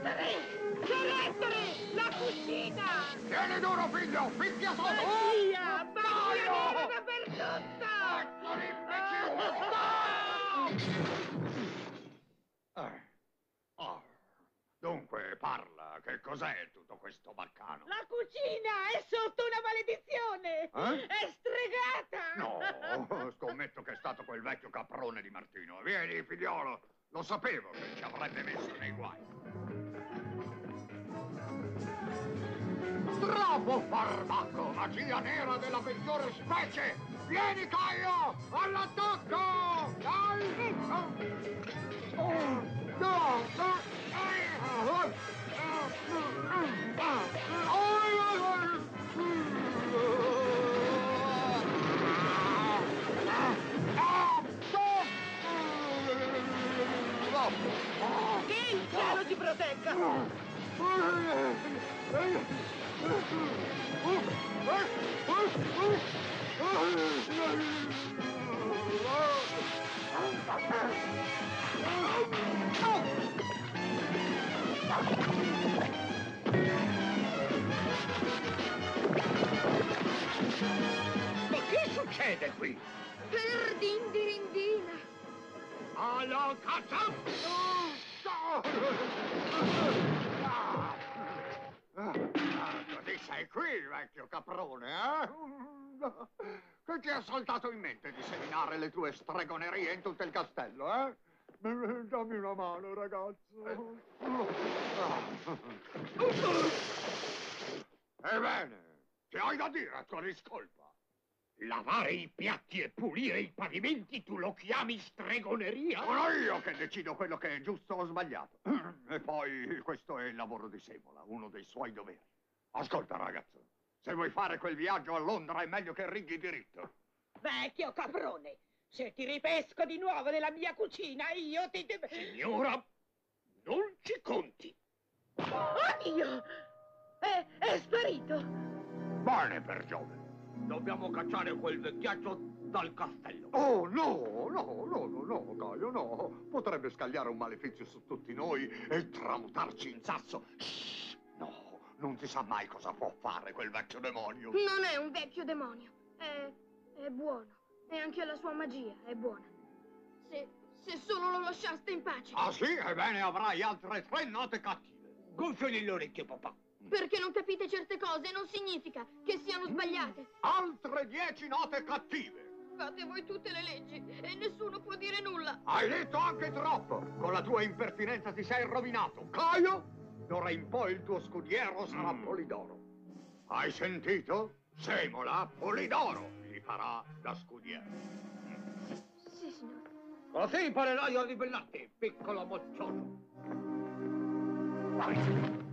Carattere! La cucina! Tieni duro, figlio! Picchia sotto! Magia! Magia nera dappertutto! Ecco l'imbecille! Dunque, parla. Che cos'è tutto questo baccano? La cucina è sotto una maledizione! È stregata! No, scommetto che è stato quel vecchio caprone di Martino. Vieni, figliolo. Lo sapevo che ci avrebbe messo nei guai. Troppo farmaco! Magia nera della peggiore specie! Vieni, Caio! All'attacco! Dai! Che il cielo ti protegga! Ma che succede qui? Per dindirindina! Alla caccia! Così sei qui, vecchio caprone, eh? Che ti è saltato in mente di seminare le tue stregonerie in tutto il castello, eh? Dammi una mano, ragazzo. Ebbene, che hai da dire a tua discolpa? Lavare i piatti e pulire i pavimenti tu lo chiami stregoneria? Sono io che decido quello che è giusto o sbagliato. E poi questo è il lavoro di Semola, uno dei suoi doveri. Ascolta, ragazzo, se vuoi fare quel viaggio a Londra è meglio che righi diritto. Vecchio caprone! Se ti ripesco di nuovo nella mia cucina, io ti... Signora, non ci conti. Oddio! È sparito! Bene per Giove. Dobbiamo cacciare quel vecchiaccio dal castello. Oh, no, Caio, no. Potrebbe scagliare un malefizio su tutti noi e tramutarci in sasso. Shh, no, non si sa mai cosa può fare quel vecchio demonio. Non è un vecchio demonio. È buono. E anche la sua magia è buona. Se solo lo lasciaste in pace. Ah, sì? Ebbene, avrai altre 3 note cattive. Gonfioli l'orecchio, papà. Perché non capite certe cose non significa che siano sbagliate. Altre 10 note cattive. Fate voi tutte le leggi e nessuno può dire nulla. Hai detto anche troppo. Con la tua impertinenza ti sei rovinato. Caio, d'ora in poi il tuo scudiero sarà Polidoro. Hai sentito? Semola, Polidoro gli farà da scudiero. Sì, signore. Così imparerai a ribellarti, piccolo moccioso. Vai.